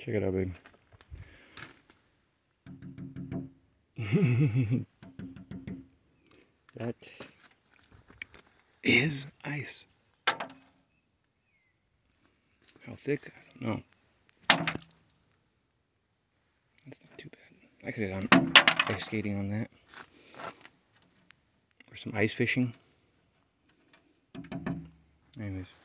Check it out, babe. That is ice. How thick? I don't know. That's not too bad. I could have gone ice skating on that. Or some ice fishing. Anyways.